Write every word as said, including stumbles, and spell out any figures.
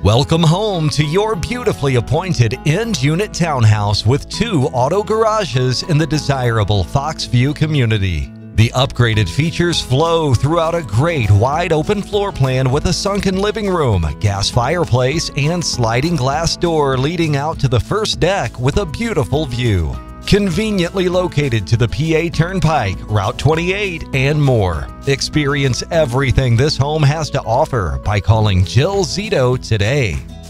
Welcome home to your beautifully appointed end-unit townhouse with two auto garages in the desirable Foxview community. The upgraded features flow throughout a great wide-open floor plan with a sunken living room, gas fireplace, and sliding glass door leading out to the first deck with a beautiful view. Conveniently located to the P A Turnpike, Route twenty-eight, and more. Experience everything this home has to offer by calling Jill Zito today.